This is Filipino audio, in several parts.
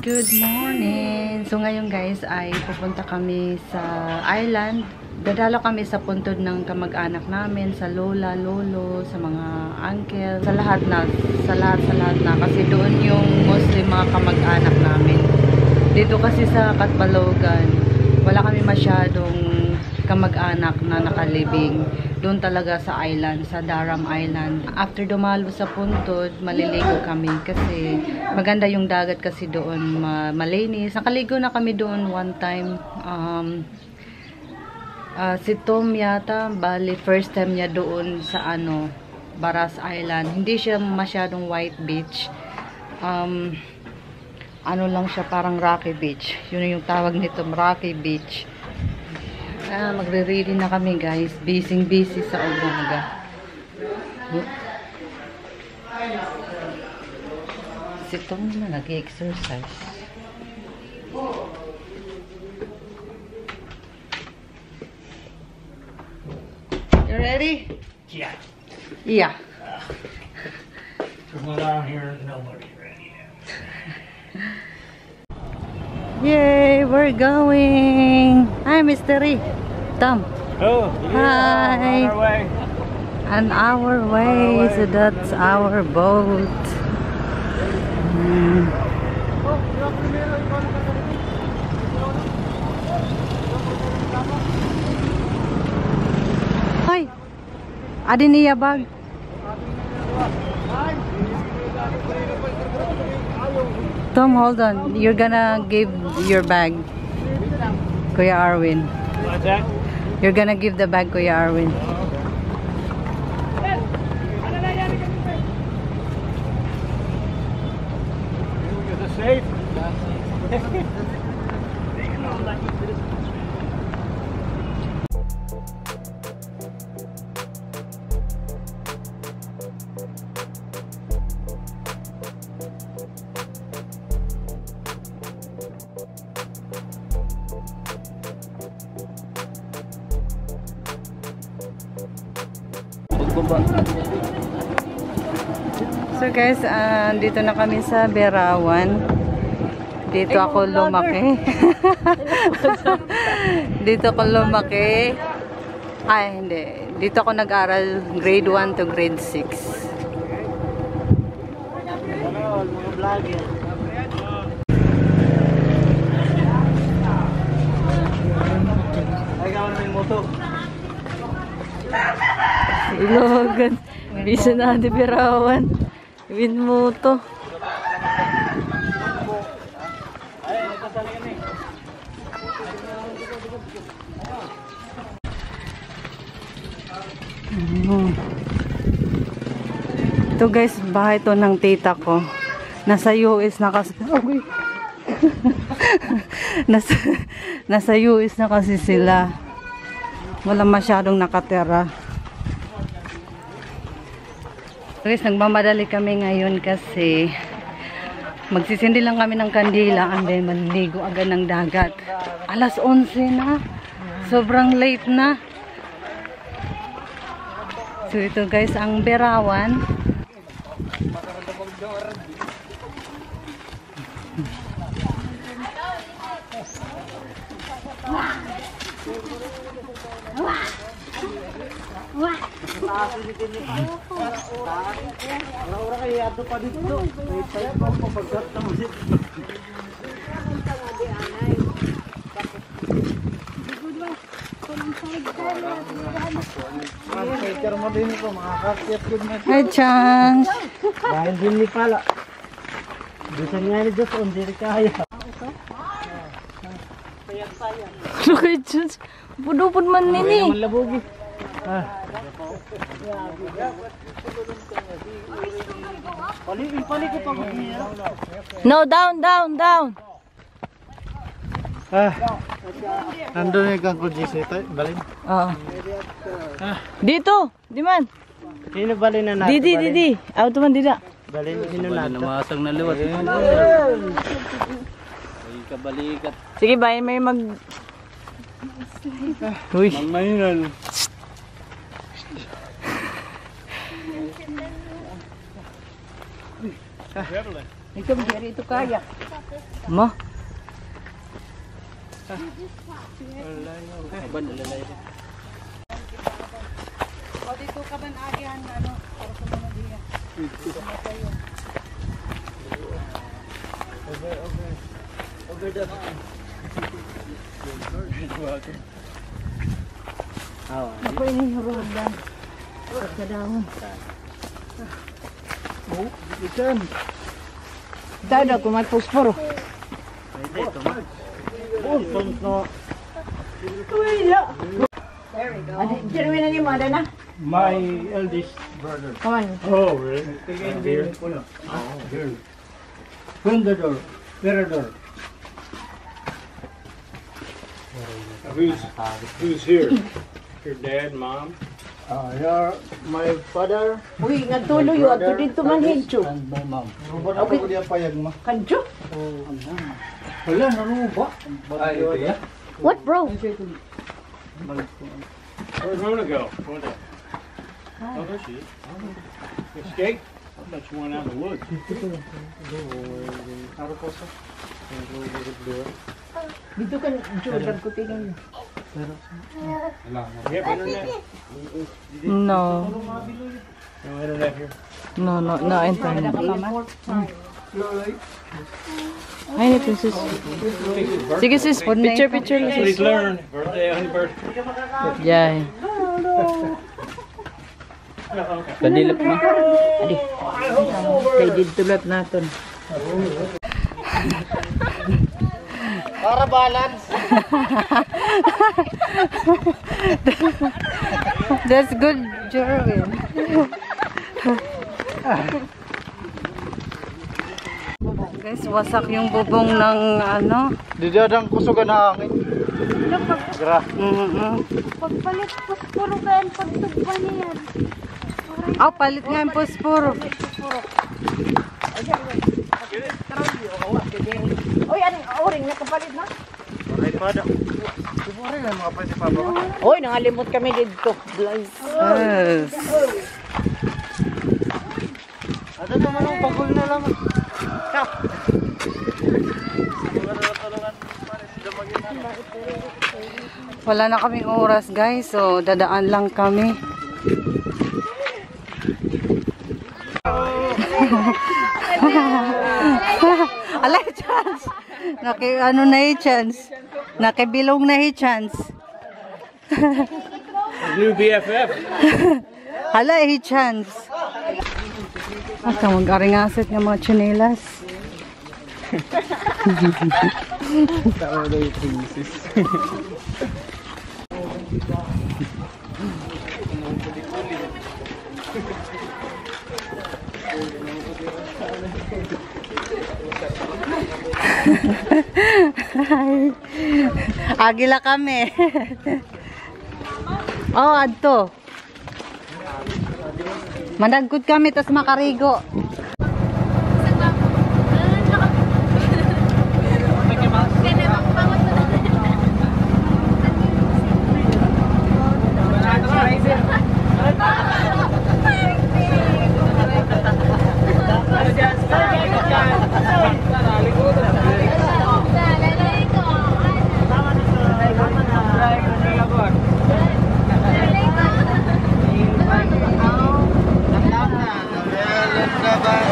Good morning! So ngayon guys ay pupunta kami sa island. Dadalo kami sa puntod ng kamag-anak namin, sa lola, lolo, sa mga uncle, sa lahat na. Kasi doon yung mostly mga kamag-anak namin. Dito kasi sa Catbalogan, wala kami masyadong kamag-anak na nakalibing. Doon talaga sa island, sa Daram Island. After dumalo sa puntod, maliligo kami kasi maganda yung dagat kasi doon, malinis. Nakaligo na kami doon one time. Si Tom yata, bali first time niya doon sa Baras Island. Hindi siya masyadong white beach. Ano lang siya, parang rocky beach. Yun yung tawag nito, rocky beach. Magre-ready na kami guys. Busy sa umaga. Si Tom na nag-exercise. You ready? Yeah. Yeah. From around here, nobody's ready yet. Yay, we're going. Hi, Mystery. Tom. Oh, yeah, Hi. on our way. On our way, so that's our boat. Hoy, adi niya bag. Tom, hold on. You're gonna give your bag, Kuya Arwin. What's that? You're gonna give the bag, Kuya Arwin. Is it safe? So guys, dito na kami sa Berawan. Dito ako lumaki. Dito ako lumaki. Ay, hindi. Dito ako nag-aral grade 1 to grade 6. Mga vlogger. Ay, gawin mo yung moto. Ilogan. Bisa na di Berawan. Win mo to. Ay, nagkasali yan eh. Ito guys, bahay to ng tita ko. Nasa US na kasi. Nasa US na kasi sila. Wala masyadong nakatera. Guys, nagmamadali kami ngayon kasi magsisindi lang kami ng kandila and then manligo agad ng dagat. Alas 11 na. Sobrang late na. So ito guys, ang Berawan. Orang-orang kayak ato pa dito. May tayo pa mabagat na mo dito. Mag-faker mo din ito, makakakyat yun na. Hi, Chance. Dahil din ni pala. Bisan nga ni Diyos, hindi rin kaya. Look at Chance. Pudupod man nini. Naman labugi. Palikot ako niya. No, down. Nandun yung kang kujis ito, balin. Oo. Dito, di man. Sino balin na natin? Didi. Auto man dida. Balin, sino natin? Namasang na liwat. Ay, kabalikat. Sige, bay, may mag... Uy. Mangmahinan. Ikaw, hindi ito kaya. Mo? Aban, nalalay ko. O, dito ka ba naagihan na ano? Para sa mga diya. Over the man. Ako yung road lang. Sa dahon. Oh, ikan. Dada ko may posporo. Pwede, ito man. Oh, tonto. My eldest brother. Come on. Oh, really? Here. Oh, here. Fundador. Verador. Who's here? Your dad, mom? Your, my father. Uy, nagtuloy yun. Ato dito man hincho. And my mom. Ruba na ko diya payag ma. Kancho? Wala, naruba. Ay, ito ya? What, bro? Where'd Rona go? Oh, there she is. Escape? I thought you went out in the woods. Dito kan Jordan ko tingin. You have internet? No. No internet here? No, no internet. Ay, ni princess. Sige sis, picture lang Please sis. learn. Birthday, honey birthday. Yay. Kadilip mo. Kay dito lat naton. Para balance. That's good, Jerwin. Guys, wasak yung bubong ng ano. Di dadang kusugan na hangin. Gra. Pagpalit posporo ka ang pagtugba niyan. Oh, palit nga yung posporo. Uy, anong oring nakapalit na? Right pada. Siguro rin mga pwede pa ba? Uy, nangalimot kami dito. Yes. Ada naman ang bagol na lang. Wala na kaming oras guys, so dadaan lang kami. Alay chance. Ano na chance. Nakibilong na chance. New BFF. Hala chance. At mag-aringasit ng mga tsinelas. Agila kami. Oh, adto. Managkod kami tas makarigo. Bye.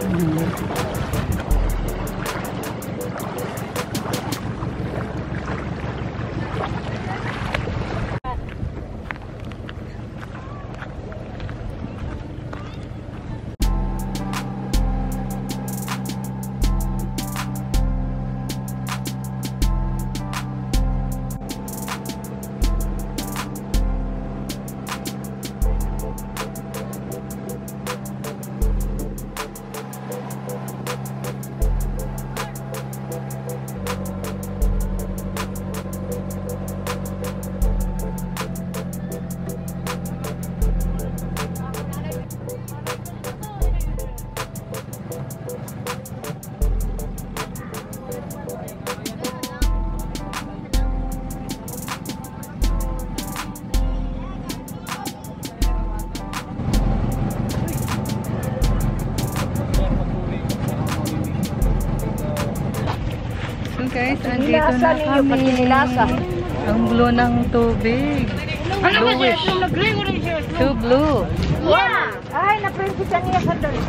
So guys, andito Nilasa na ninyo, kami. pati nilasa. Ang blue ng tubig. Bluish. Too blue. Yeah! Ay, na-princess niya sa doon.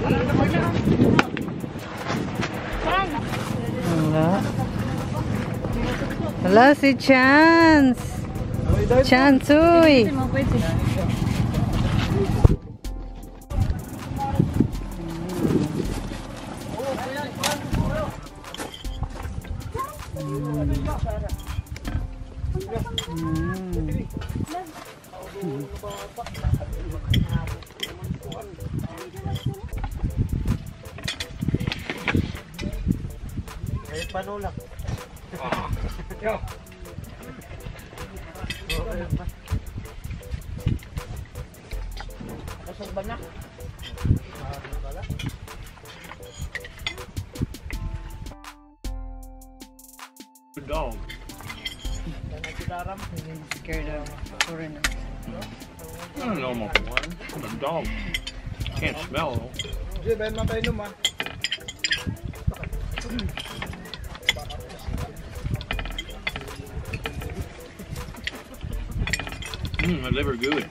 Wala. Wala si Chance. Chance, uy. Ay, panulak. Kasal ba na? Good dog. Scared of foreigners. Not a normal one. I'm a dog. Can't smell though. My liver good.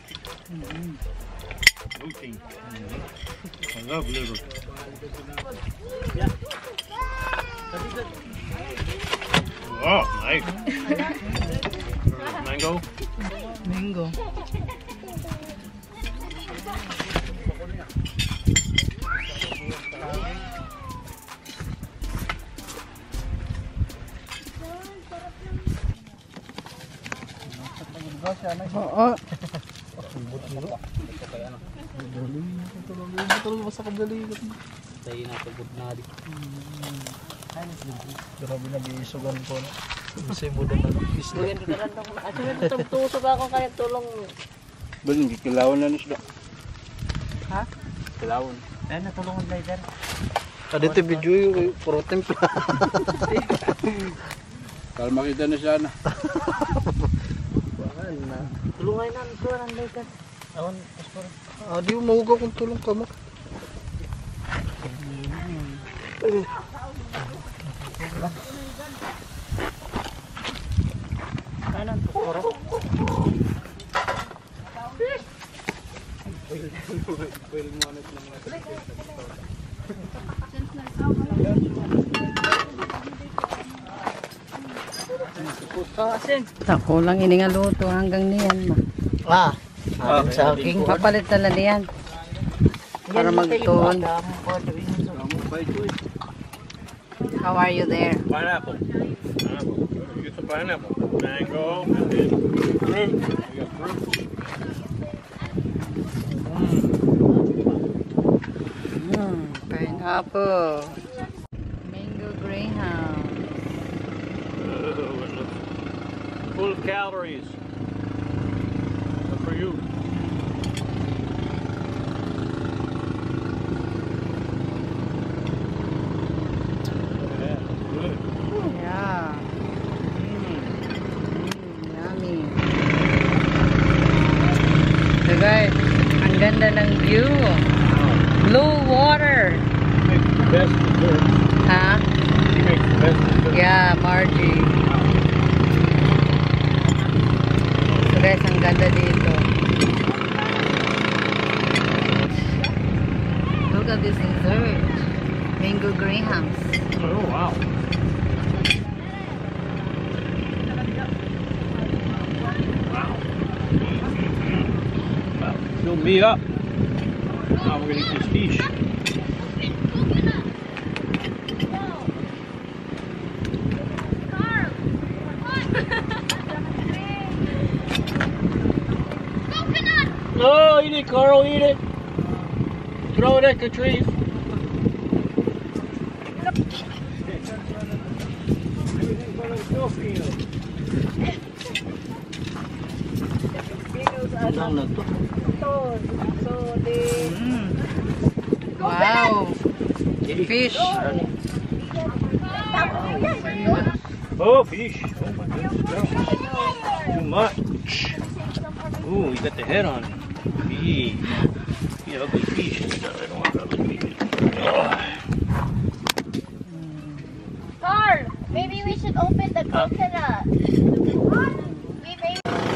Protein. I love liver. Oh, nice. Mango. Mango. Oo. Tayo na ito, good na di. Grabe na biisugan ko na. Kasi mo doon na isla. Tusok ako kaya tulong. Belum kilawan na nisda. Ha? Kilawan. Ay, natulungan na dyan. Dito video yung puro templa. Kalau makita na siya na. Tulungay na ito ang later. Awan, di mo mahugaw kung tulong ka mo. Kanan to, puro. Ako lang iningaluto hanggang niyan ma. Sa aking Papalit na lang niyan. Para magtuon. How are you there? Pineapple. Pineapple. Get some pineapple. Mango and then fruit. We got fruit. Pineapple. Mango Greyhound. Oh, it looks full of calories. Good for you. Look at that. Good. Yeah. Yummy. So guys, ang ganda ng view. Blue water. He makes the best dessert. Ha? He makes the best dessert. Yeah, Margie. So guys, ang ganda dito. Look at this dessert. Mango grahams. Oh, wow. Wow. Fill me up. Now we're gonna eat this fish. No, eat it, Carl, eat it. Throw it at the trees. Wow. Fish. Oh, fish. Oh my goodness. Too much. Ooh, you got the head on it. Big. Yeah, ugly fish. I don't want ugly fish. Carl, maybe we should open the coconut. We may.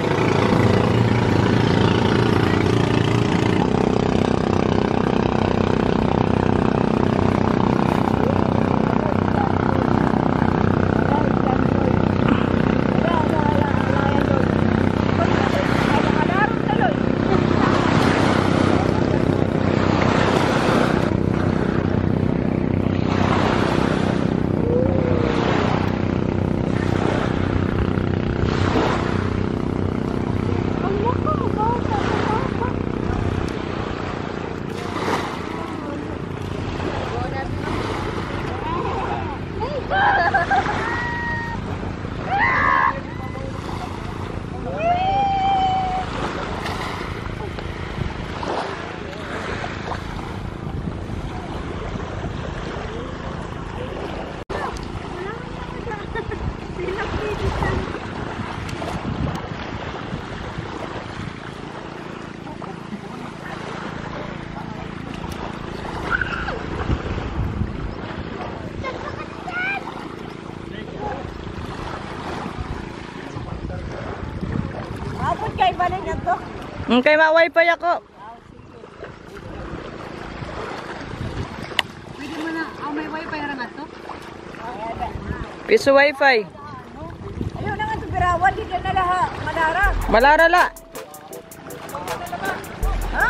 Okay, ma-wifi ako. Pwede mo na. Oh, may wifi na nga to? Piso wifi. Ayaw na nga ito, pirawan. Dito na lahat. Malara. Malara la. Ha?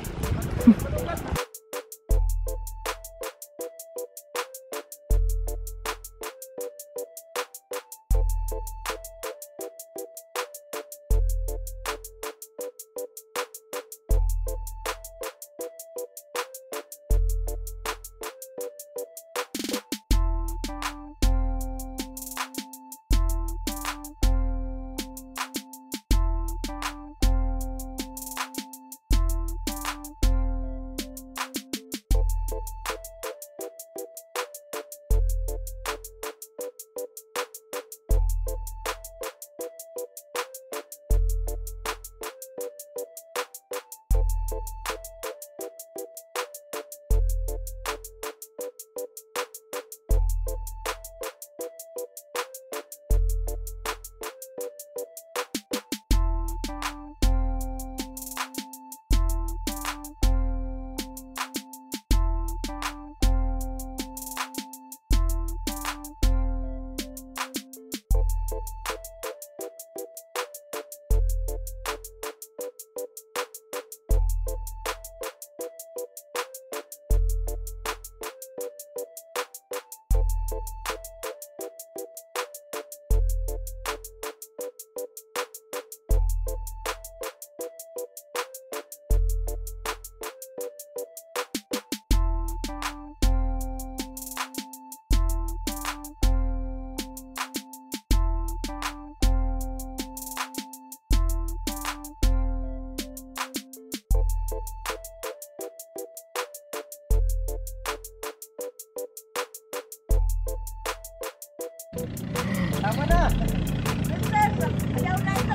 Tama na. Ayaw na ito.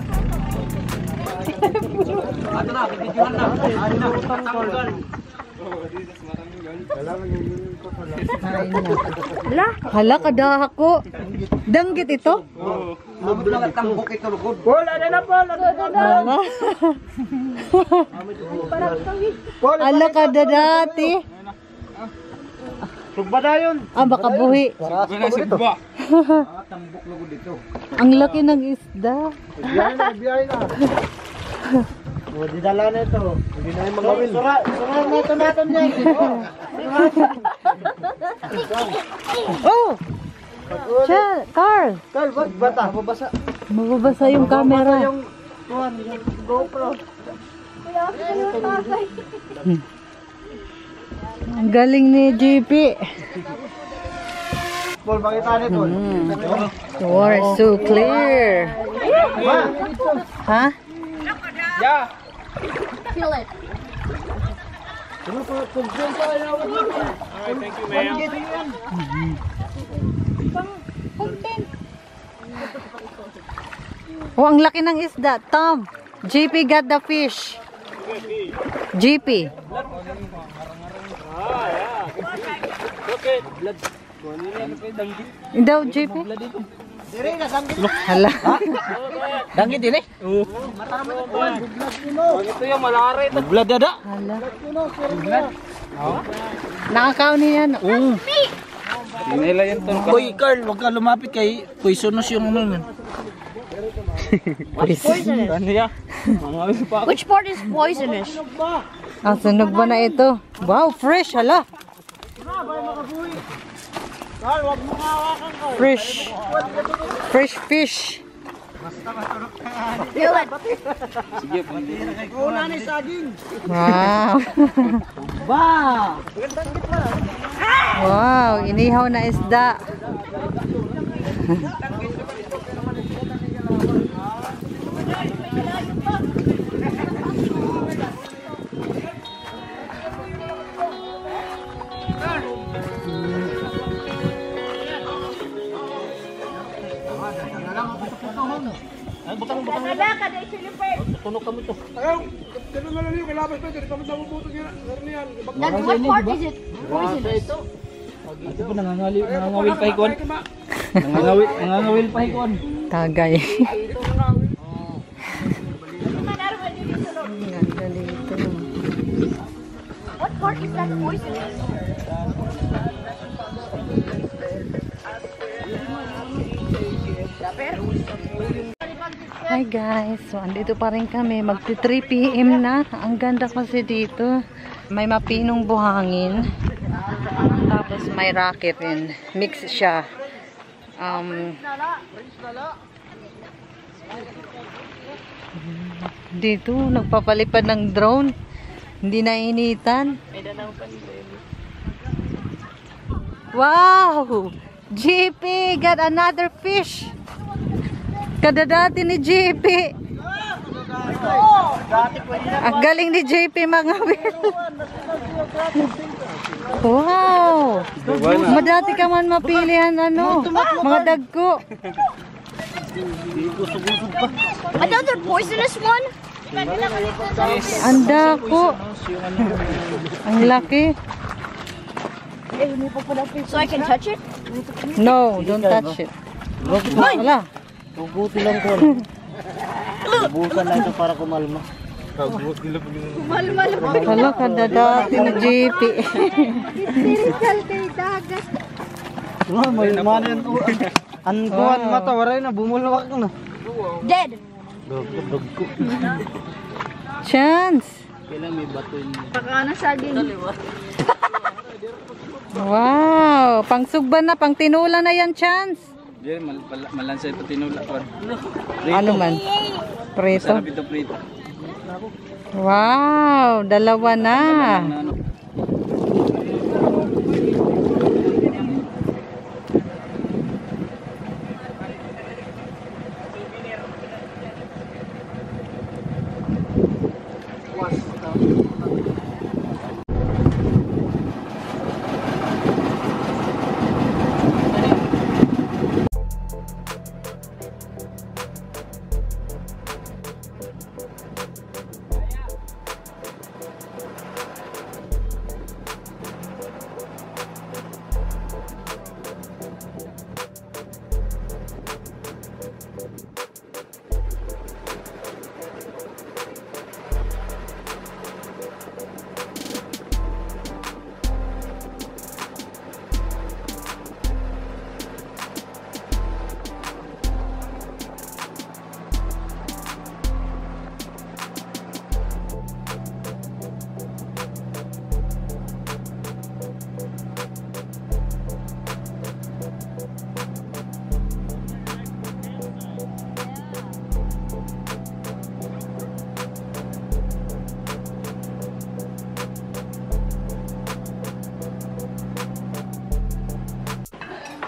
Ato na, bibidyohan na. Ano na, tanggal. Hala, hala kada ako. Danggit ito? Mabot lang at tambok ito, lukod. Wala na po. Mama. Hala kada dati. Sugba na yun. Ah, baka buhi. Ang laki ng isda. Biyahe na. O, dinala na ito. Hindi na yung mga wil. Sura na ito natin yan. Oh! Carl! Carl, wag bata. Mababasa. Mababasa yung camera. Yung GoPro. Ang galing ni JP. Paul, makita nito. Water is so clear. Ha? Feel it. Alright, thank you, ma'am. Oh, ang laki ng isda. Tom, JP got the fish. JP. Okay. Daw, JP? Hala. Dangit din eh. Ito yung malari ito. Blood dada. Hala. Nakakaon niyan. Dinela yan to. Uy, Carl, wag ka lumapit kay poisonous yung ano. Ano ya? Which part is poisonous? Ang sunog ba na ito? Wow, fresh. Hala. Fresh. Fresh fish. Feel it. Sige, Wow. Wow, inihaw na isda. Dad, what part is it poisonous? Ito po nangangawil pa hikon. Nangangawil pa hikon. Tagay. Ganda dito. What part is that poisonous? Hi guys, so andito pa rin kami, magti 3 PM na. Ang ganda kasi dito, may mapinong buhangin, tapos may rocket rin, mix siya. Dito nagpapalipad ng drone, hindi nainitan. Wow, JP got another fish. Kadadati ni JP. Ang galing ni JP mangawil. Wow. Madati ka man mapilihan ano, mga dagko. Another poisonous one? Ang dako. Ang laki. So I can touch it? No, don't touch it. Wala. Tuguti lang ko. Bubusan lang ito para kumalma. Wala kadadati ni JP. May manan. Ang kuhan mata, waray na, bumulawak na. Dead. Dugko. Chance. Kailan may bato yun. Wow, pangsugban na, pang tinula na yan, Chance. Diyan, malansa ito tinula ko. Ano man? Preto. Sarap ito prito. Wow, dalawa na.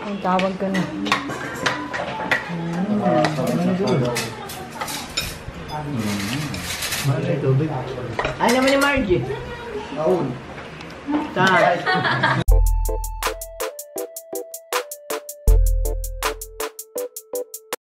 Ang tawag ka na. Ay naman ni Margie.